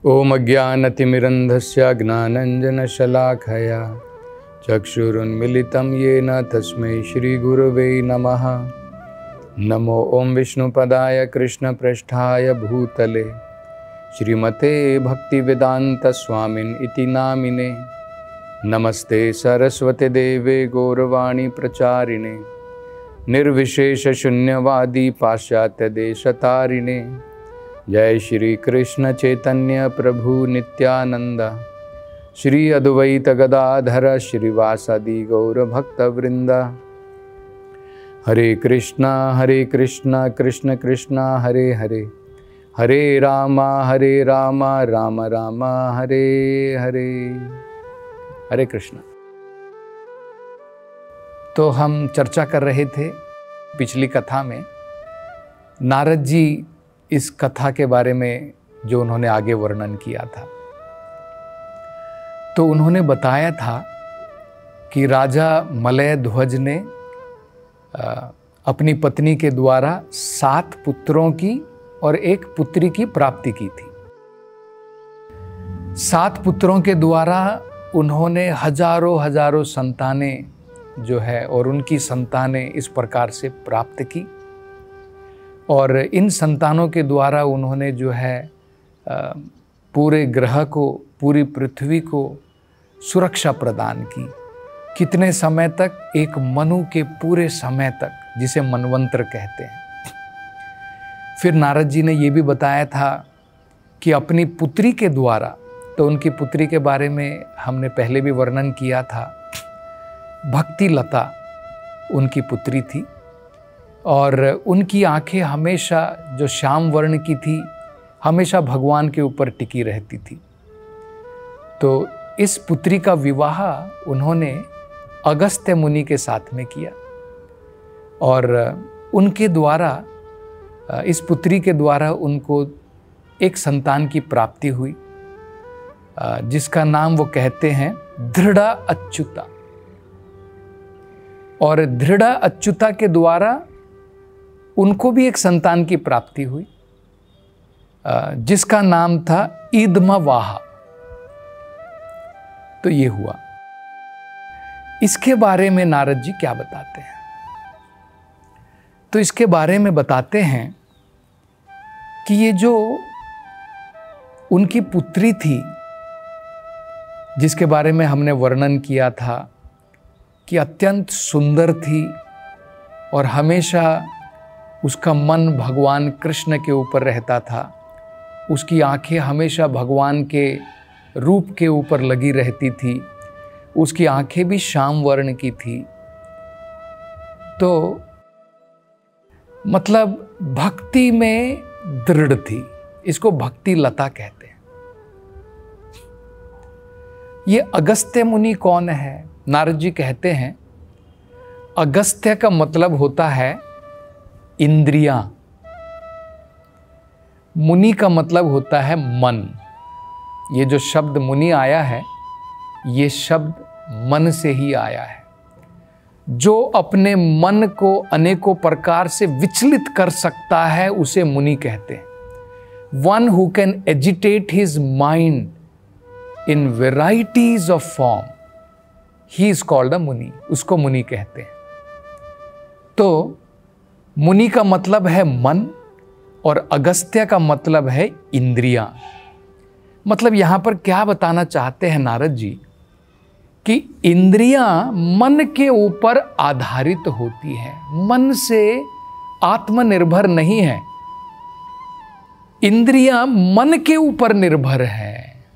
ओम अज्ञानतिमिरन्धस्य ज्ञानाञ्जनशलाखया चक्षुरुन्मिलितं येन तस्मै श्रीगुरवे नमः। नमो ओम विष्णुपदाय कृष्णप्रेष्ठाय भूतले श्रीमते भक्तिवेदान्तस्वामिन् इति नामिने। नमस्ते सरस्वती देवे गौरवाणी प्रचारिणे निर्विशेषशून्यवादी पाश्चात्यदेशतारिणे। जय श्री कृष्ण चैतन्य प्रभु नित्यानंद श्री अद्वैत गदाधर श्रीवासादि गौर भक्तवृंद। हरे कृष्णा कृष्ण कृष्णा हरे हरे, हरे राम राम राम हरे हरे। हरे कृष्ण। तो हम चर्चा कर रहे थे पिछली कथा में, नारद जी इस कथा के बारे में जो उन्होंने आगे वर्णन किया था, तो उन्होंने बताया था कि राजा मलय ध्वज ने अपनी पत्नी के द्वारा 7 पुत्रों की और 1 पुत्री की प्राप्ति की थी। 7 पुत्रों के द्वारा उन्होंने हजारों संतानें जो है और उनकी संतानें इस प्रकार से प्राप्त की, और इन संतानों के द्वारा उन्होंने जो है पूरे ग्रह को, पूरी पृथ्वी को सुरक्षा प्रदान की। कितने समय तक? एक मनु के पूरे समय तक, जिसे मनवंतर कहते हैं। फिर नारद जी ने ये भी बताया था कि अपनी पुत्री के द्वारा, तो उनकी पुत्री के बारे में हमने पहले भी वर्णन किया था, भक्ति लता उनकी पुत्री थी, और उनकी आंखें हमेशा जो श्याम वर्ण की थी, हमेशा भगवान के ऊपर टिकी रहती थी। तो इस पुत्री का विवाह उन्होंने अगस्त्य मुनि के साथ में किया, और उनके द्वारा, इस पुत्री के द्वारा उनको एक संतान की प्राप्ति हुई, जिसका नाम वो कहते हैं दृढ़ा अच्युता। और दृढ़ा अच्युता के द्वारा उनको भी एक संतान की प्राप्ति हुई, जिसका नाम था ईदमवाहा। तो ये हुआ। इसके बारे में नारद जी क्या बताते हैं? तो इसके बारे में बताते हैं कि ये जो उनकी पुत्री थी, जिसके बारे में हमने वर्णन किया था कि अत्यंत सुंदर थी और हमेशा उसका मन भगवान कृष्ण के ऊपर रहता था, उसकी आंखें हमेशा भगवान के रूप के ऊपर लगी रहती थी, उसकी आंखें भी श्याम वर्ण की थी। तो मतलब भक्ति में दृढ़ थी, इसको भक्ति लता कहते हैं। ये अगस्त्य मुनि कौन है? नारद जी कहते हैं अगस्त्य का मतलब होता है इंद्रियां, मुनि का मतलब होता है मन। ये जो शब्द मुनि आया है, ये शब्द मन से ही आया है। जो अपने मन को अनेकों प्रकार से विचलित कर सकता है, उसे मुनि कहते हैं। One who can agitate his mind in varieties of form, he is called a muni, उसको मुनि कहते हैं। तो मुनि का मतलब है मन, और अगस्त्य का मतलब है इंद्रियां। मतलब यहां पर क्या बताना चाहते हैं नारद जी कि इंद्रियां मन के ऊपर आधारित होती हैं, मन से आत्मनिर्भर नहीं है। इंद्रियां मन के ऊपर निर्भर है।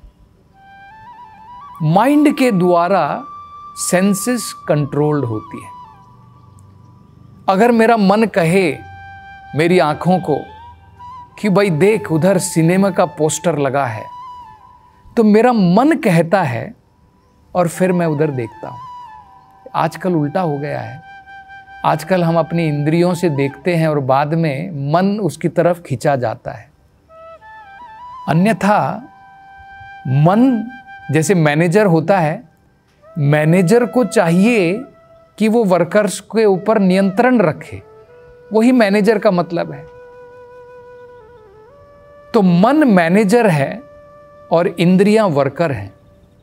माइंड के द्वारा सेंसेस कंट्रोल्ड होती है। अगर मेरा मन कहे मेरी आंखों को कि भाई देख, उधर सिनेमा का पोस्टर लगा है, तो मेरा मन कहता है और फिर मैं उधर देखता हूं। आजकल उल्टा हो गया है। आजकल हम अपनी इंद्रियों से देखते हैं और बाद में मन उसकी तरफ खींचा जाता है। अन्यथा मन, जैसे मैनेजर होता है, मैनेजर को चाहिए कि वो वर्कर्स के ऊपर नियंत्रण रखे, वही मैनेजर का मतलब है। तो मन मैनेजर है और इंद्रियां वर्कर हैं।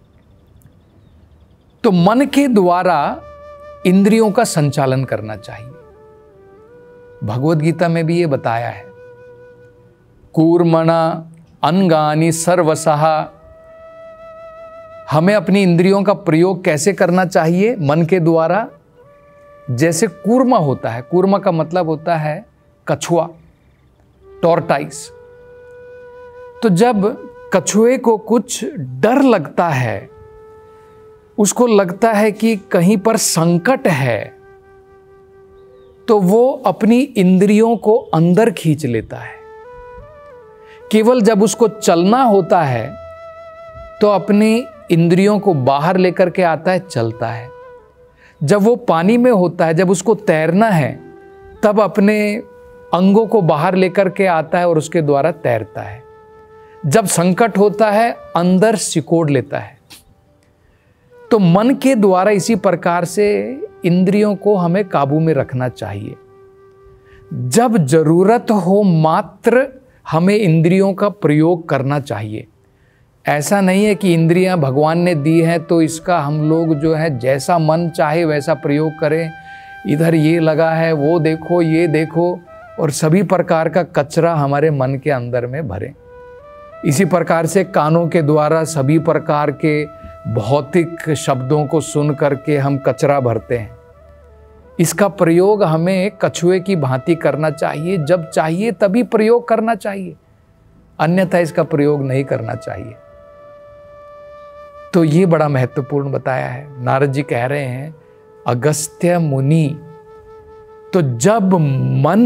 तो मन के द्वारा इंद्रियों का संचालन करना चाहिए। भगवत गीता में भी ये बताया है, कूर्मणा अंगानि सर्वसः। हमें अपनी इंद्रियों का प्रयोग कैसे करना चाहिए? मन के द्वारा। जैसे कूर्मा होता है, कूर्मा का मतलब होता है कछुआ, टॉर्टाइस। तो जब कछुए को कुछ डर लगता है, उसको लगता है कि कहीं पर संकट है, तो वो अपनी इंद्रियों को अंदर खींच लेता है। केवल जब उसको चलना होता है तो अपनी इंद्रियों को बाहर लेकर के आता है, चलता है। जब वो पानी में होता है, जब उसको तैरना है, तब अपने अंगों को बाहर लेकर के आता है और उसके द्वारा तैरता है। जब संकट होता है, अंदर सिकोड़ लेता है। तो मन के द्वारा इसी प्रकार से इंद्रियों को हमें काबू में रखना चाहिए। जब जरूरत हो मात्र हमें इंद्रियों का प्रयोग करना चाहिए। ऐसा नहीं है कि इंद्रियां भगवान ने दी हैं तो इसका हम लोग जो है जैसा मन चाहे वैसा प्रयोग करें। इधर ये लगा है, वो देखो, ये देखो, और सभी प्रकार का कचरा हमारे मन के अंदर में भरें। इसी प्रकार से कानों के द्वारा सभी प्रकार के भौतिक शब्दों को सुन करके हम कचरा भरते हैं। इसका प्रयोग हमें कछुए की भांति करना चाहिए। जब चाहिए तभी प्रयोग करना चाहिए, अन्यथा इसका प्रयोग नहीं करना चाहिए। तो ये बड़ा महत्वपूर्ण बताया है। नारद जी कह रहे हैं, अगस्त्य मुनि, तो जब मन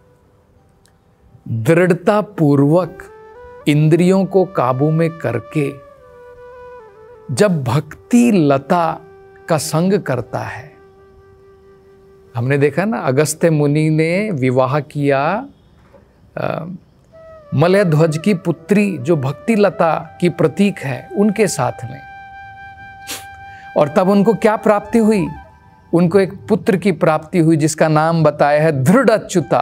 दृढ़ता पूर्वक इंद्रियों को काबू में करके जब भक्ति लता का संग करता है, हमने देखा ना, अगस्त्य मुनि ने विवाह किया मलयध्वज की पुत्री जो भक्ति लता की प्रतीक है उनके साथ में, और तब उनको क्या प्राप्ति हुई? उनको एक पुत्र की प्राप्ति हुई जिसका नाम बताया है दृढ़ अच्युता।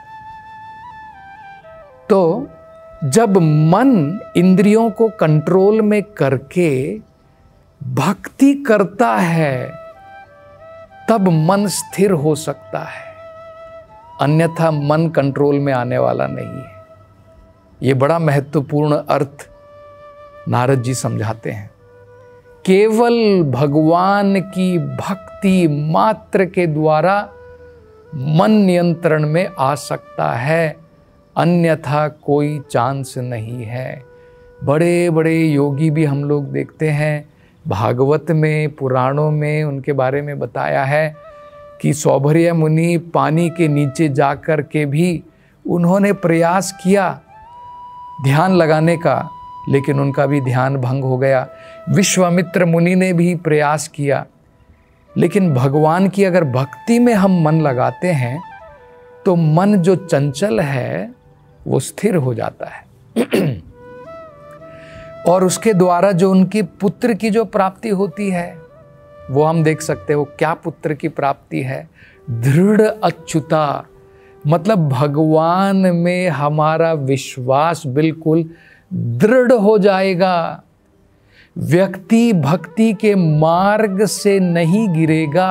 तो जब मन इंद्रियों को कंट्रोल में करके भक्ति करता है तब मन स्थिर हो सकता है, अन्यथा मन कंट्रोल में आने वाला नहीं है। ये बड़ा महत्वपूर्ण अर्थ नारद जी समझाते हैं। केवल भगवान की भक्ति मात्र के द्वारा मन नियंत्रण में आ सकता है, अन्यथा कोई चांस नहीं है। बड़े बड़े योगी भी हम लोग देखते हैं, भागवत में, पुराणों में उनके बारे में बताया है कि सौभर्य मुनि पानी के नीचे जाकर के भी उन्होंने प्रयास किया ध्यान लगाने का, लेकिन उनका भी ध्यान भंग हो गया। विश्वामित्र मुनि ने भी प्रयास किया, लेकिन भगवान की अगर भक्ति में हम मन लगाते हैं तो मन जो चंचल है वो स्थिर हो जाता है। और उसके द्वारा जो उनकी पुत्र की जो प्राप्ति होती है वो हम देख सकते हो। क्या पुत्र की प्राप्ति है? दृढ़ अच्युता, मतलब भगवान में हमारा विश्वास बिल्कुल दृढ़ हो जाएगा। व्यक्ति भक्ति के मार्ग से नहीं गिरेगा,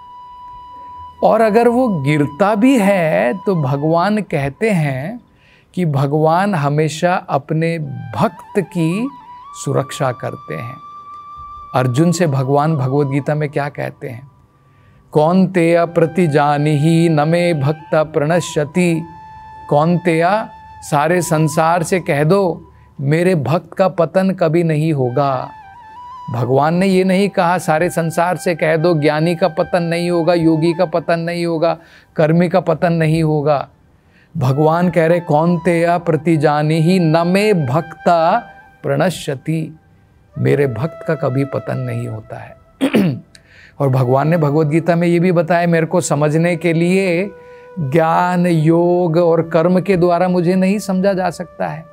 और अगर वो गिरता भी है तो भगवान कहते हैं कि भगवान हमेशा अपने भक्त की सुरक्षा करते हैं। अर्जुन से भगवान भगवत गीता में क्या कहते हैं? कौन्तेय प्रतिजानिहि न मे भक्त प्रणश्यति। कौन्तेय, सारे संसार से कह दो मेरे भक्त का पतन कभी नहीं होगा। भगवान ने ये नहीं कहा सारे संसार से कह दो ज्ञानी का पतन नहीं होगा, योगी का पतन नहीं होगा, कर्मी का पतन नहीं होगा। भगवान कह रहे कौन्तेय प्रतिजानिहि न मे भक्ता प्रणश्यति, मेरे भक्त का कभी पतन नहीं होता है। और भगवान ने भगवत गीता में ये भी बताया, मेरे को समझने के लिए ज्ञान, योग और कर्म के द्वारा मुझे नहीं समझा जा सकता है।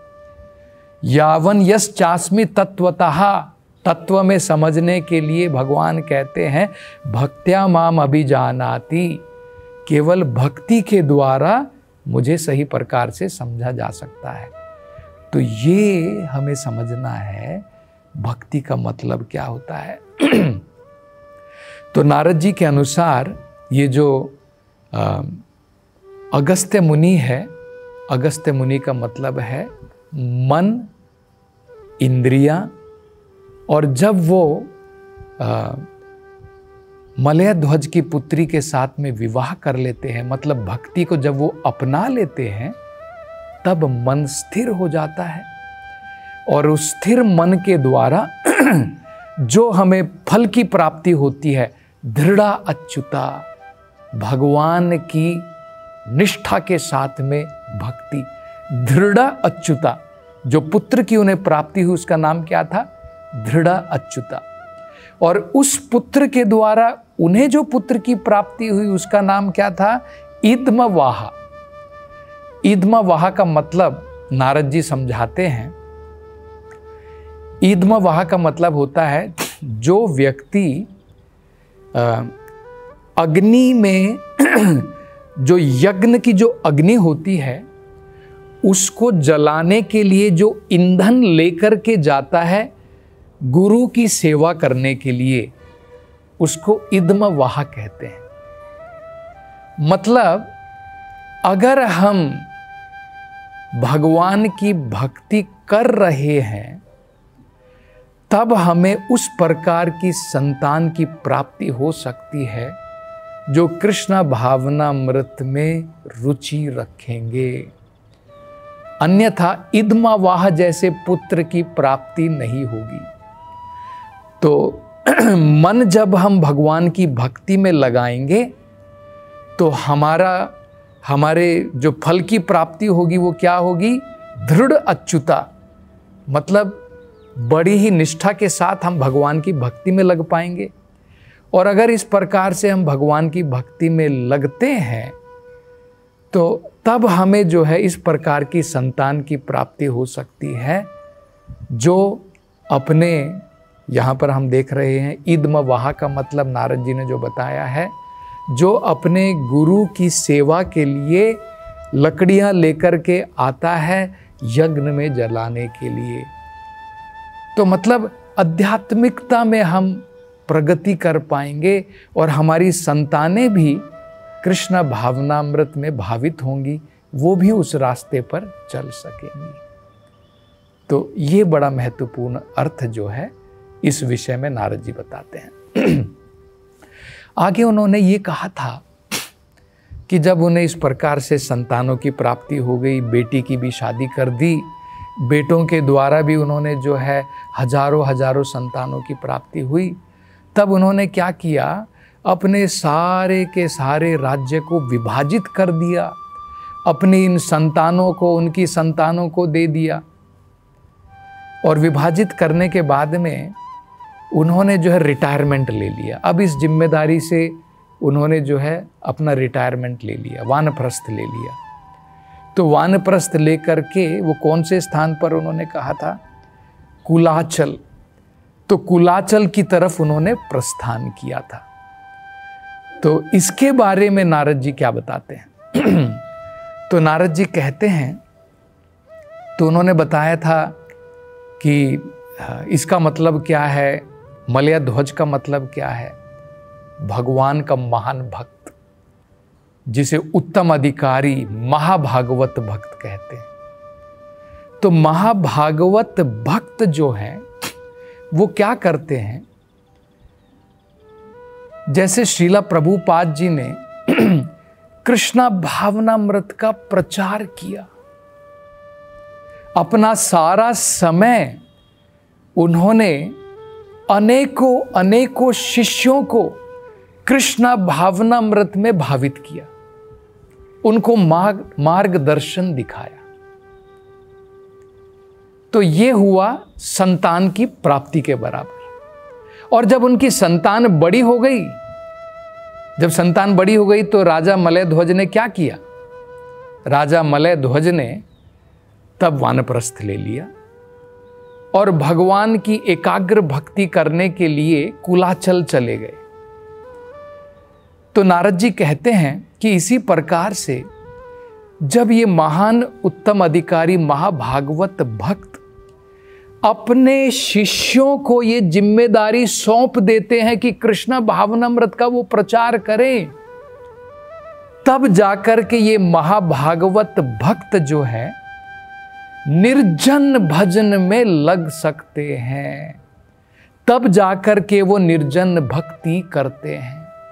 यावन यस चास्मि तत्वतः, तत्व में समझने के लिए भगवान कहते हैं भक्त्या माम अभिजानाति, केवल भक्ति के द्वारा मुझे सही प्रकार से समझा जा सकता है। तो ये हमें समझना है भक्ति का मतलब क्या होता है। तो नारद जी के अनुसार ये जो अगस्त्य मुनि है, अगस्त्य मुनि का मतलब है मन, इंद्रियां, और जब वो मलयध्वज की पुत्री के साथ में विवाह कर लेते हैं, मतलब भक्ति को जब वो अपना लेते हैं, तब मन स्थिर हो जाता है। और उस स्थिर मन के द्वारा जो हमें फल की प्राप्ति होती है, दृढ़ा अच्युता, भगवान की निष्ठा के साथ में भक्ति, दृढ़ा अच्युता, जो पुत्र की उन्हें प्राप्ति हुई उसका नाम क्या था? दृढ़ा अच्युता। और उस पुत्र के द्वारा उन्हें जो पुत्र की प्राप्ति हुई उसका नाम क्या था? इदमवाहा। इदमवाहा का मतलब नारद जी समझाते हैं, इदमवाहा का मतलब होता है जो व्यक्ति अग्नि में जो यज्ञ की जो अग्नि होती है उसको जलाने के लिए जो ईंधन लेकर के जाता है गुरु की सेवा करने के लिए, उसको इदमवाहा कहते हैं। मतलब अगर हम भगवान की भक्ति कर रहे हैं तब हमें उस प्रकार की संतान की प्राप्ति हो सकती है जो कृष्ण भावनामृत में रुचि रखेंगे, अन्यथा इदमवाह जैसे पुत्र की प्राप्ति नहीं होगी। तो मन जब हम भगवान की भक्ति में लगाएंगे तो हमारे जो फल की प्राप्ति होगी वो क्या होगी? दृढ़ अच्युता, मतलब बड़ी ही निष्ठा के साथ हम भगवान की भक्ति में लग पाएंगे। और अगर इस प्रकार से हम भगवान की भक्ति में लगते हैं तो तब हमें जो है इस प्रकार की संतान की प्राप्ति हो सकती है जो अपने, यहाँ पर हम देख रहे हैं इदमवाहा का मतलब नारद जी ने जो बताया है, जो अपने गुरु की सेवा के लिए लकड़ियाँ लेकर के आता है यज्ञ में जलाने के लिए। तो मतलब आध्यात्मिकता में हम प्रगति कर पाएंगे और हमारी संतानें भी कृष्ण भावनामृत में भावित होंगी, वो भी उस रास्ते पर चल सकेंगी। तो ये बड़ा महत्वपूर्ण अर्थ जो है इस विषय में नारद जी बताते हैं। आगे उन्होंने ये कहा था कि जब उन्हें इस प्रकार से संतानों की प्राप्ति हो गई, बेटी की भी शादी कर दी, बेटों के द्वारा भी उन्होंने जो है हजारों हजारों संतानों की प्राप्ति हुई, तब उन्होंने क्या किया? अपने सारे के सारे राज्य को विभाजित कर दिया, अपनी इन संतानों को, उनकी संतानों को दे दिया। और विभाजित करने के बाद में उन्होंने जो है रिटायरमेंट ले लिया। अब इस जिम्मेदारी से उन्होंने जो है अपना रिटायरमेंट ले लिया, वानप्रस्थ ले लिया। तो वानप्रस्थ लेकर के वो कौन से स्थान पर उन्होंने कहा था? कुलाचल। तो कुलाचल की तरफ उन्होंने प्रस्थान किया था। तो इसके बारे में नारद जी क्या बताते हैं? तो नारद जी कहते हैं, तो उन्होंने बताया था कि इसका मतलब क्या है, मलयध्वज का मतलब क्या है? भगवान का महान भक्त, जिसे उत्तम अधिकारी महाभागवत भक्त कहते हैं। तो महाभागवत भक्त जो है वो क्या करते हैं? जैसे श्रीला प्रभुपाद जी ने कृष्णा भावनामृत का प्रचार किया, अपना सारा समय उन्होंने अनेकों अनेकों शिष्यों को कृष्णा भावनामृत में भावित किया, उनको मार्गदर्शन दिखाया। तो ये हुआ संतान की प्राप्ति के बराबर। और जब उनकी संतान बड़ी हो गई, जब संतान बड़ी हो गई तो राजा मलयध्वज ने क्या किया? राजा मलयध्वज ने तब वानप्रस्थ ले लिया और भगवान की एकाग्र भक्ति करने के लिए कुलाचल चले गए। तो नारद जी कहते हैं कि इसी प्रकार से जब ये महान उत्तम अधिकारी महाभागवत भक्त अपने शिष्यों को ये जिम्मेदारी सौंप देते हैं कि कृष्ण भावनामृत का वो प्रचार करें, तब जाकर के ये महाभागवत भक्त जो है निर्जन भजन में लग सकते हैं, तब जाकर के वो निर्जन भक्ति करते हैं।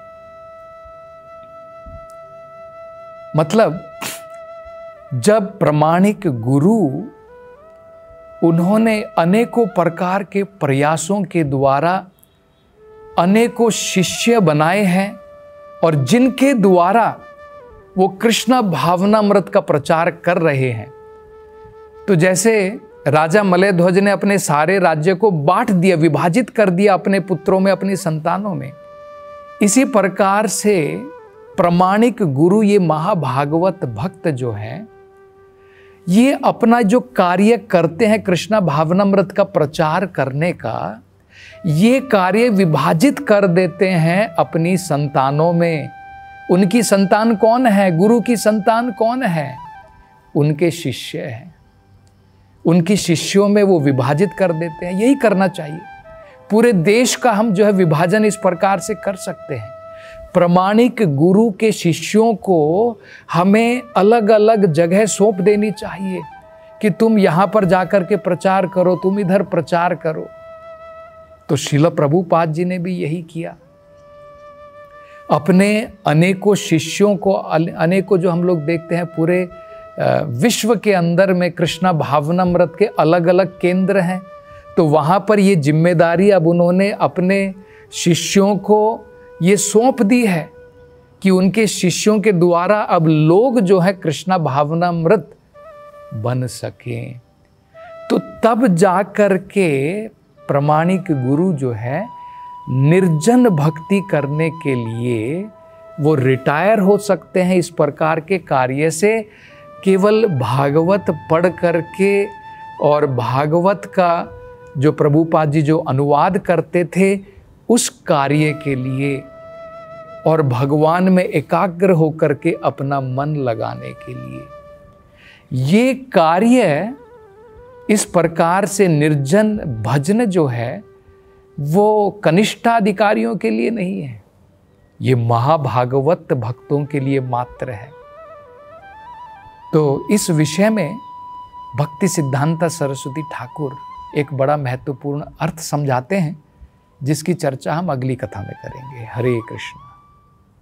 मतलब जब प्रामाणिक गुरु उन्होंने अनेकों प्रकार के प्रयासों के द्वारा अनेकों शिष्य बनाए हैं और जिनके द्वारा वो कृष्ण भावनामृत का प्रचार कर रहे हैं, तो जैसे राजा मलयध्वज ने अपने सारे राज्य को बांट दिया, विभाजित कर दिया अपने पुत्रों में, अपनी संतानों में, इसी प्रकार से प्रामाणिक गुरु ये महाभागवत भक्त जो है ये अपना जो कार्य करते हैं कृष्ण भावनामृत का प्रचार करने का, ये कार्य विभाजित कर देते हैं अपनी संतानों में। उनकी संतान कौन है? गुरु की संतान कौन है? उनके शिष्य हैं। उनकी शिष्यों में वो विभाजित कर देते हैं। यही करना चाहिए। पूरे देश का हम जो है विभाजन इस प्रकार से कर सकते हैं। प्रामाणिक गुरु के शिष्यों को हमें अलग अलग जगह सौंप देनी चाहिए कि तुम यहां पर जाकर के प्रचार करो, तुम इधर प्रचार करो। तो श्रील प्रभुपाद जी ने भी यही किया। अपने अनेकों शिष्यों को, अनेकों जो हम लोग देखते हैं पूरे विश्व के अंदर में कृष्ण भावनामृत के अलग अलग केंद्र हैं, तो वहाँ पर ये जिम्मेदारी अब उन्होंने अपने शिष्यों को ये सौंप दी है कि उनके शिष्यों के द्वारा अब लोग जो है कृष्ण भावनामृत बन सकें। तो तब जाकर के प्रामाणिक गुरु जो है निर्जन भक्ति करने के लिए वो रिटायर हो सकते हैं इस प्रकार के कार्य से, केवल भागवत पढ़ करके और भागवत का जो प्रभुपाद जी जो अनुवाद करते थे उस कार्य के लिए और भगवान में एकाग्र होकर के अपना मन लगाने के लिए। ये कार्य इस प्रकार से निर्जन भजन जो है वो कनिष्ठाधिकारियों के लिए नहीं है, ये महाभागवत भक्तों के लिए मात्र है। तो इस विषय में भक्ति सिद्धांता सरस्वती ठाकुर एक बड़ा महत्वपूर्ण अर्थ समझाते हैं, जिसकी चर्चा हम अगली कथा में करेंगे। हरे कृष्ण।